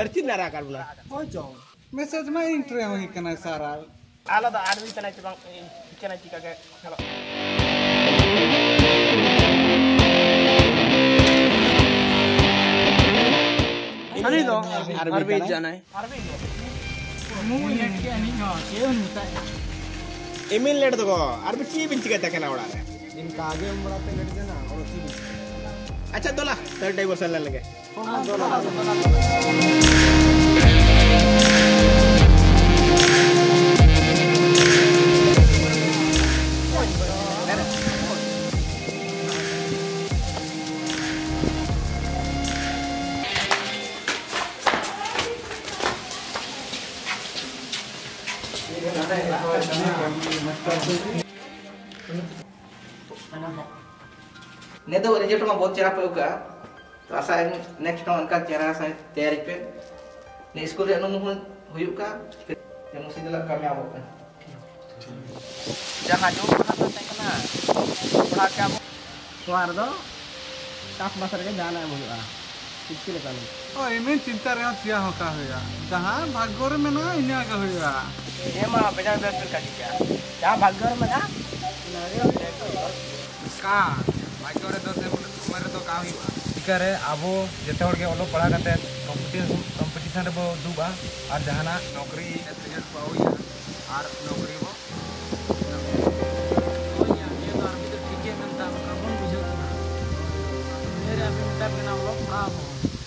बर्ची नारा कर बुला हो जाओ मैसेज में इंट्री होगी कना सारा आला तो आदमी तना चबांग चना चिका के चलो अरे दो अरबी जाना है अरबी मुंह लेट के नहीं हो ये होता है ईमेल लेट दो अरबी ची बिंच के तक ना उड़ा रहे इनका आगे उम्र पे लेट देना और ची अच्छा दोला थर्ड टाइम वसल लगे ने तो रिजल्ट में बहुत चेहरा पे होगा तो आशा है नेक्स्ट टाइम उनका चेहरा से तैयारी पे ने स्कूल रे नु हुयुका ये मुसीदला कामयाब होगा जहां जो पढ़ा तो तकना पढ़ा के अब तोर दो टाफ मास्टर के जाना है मुझे किसी लेका नहीं ओ इमें चिंता रे थिया हो का होया जहां भाग्य में ना इना का होया ये मा बेटा बेस्ट का क्या जहां भाग्य में ना का भाग्य रे तो से उमर तो का होई करे आबो जते होड़ के ओलो पढ़ा करते कंपटीशन रे बो दुबा और जहाना नौकरी रिजल्ट पाओया और नौकरी बो ओया ये तो अभी तो ठीक है मनता कौन बुझो ना मेरे अभी मुद्दा के नाम लो का हो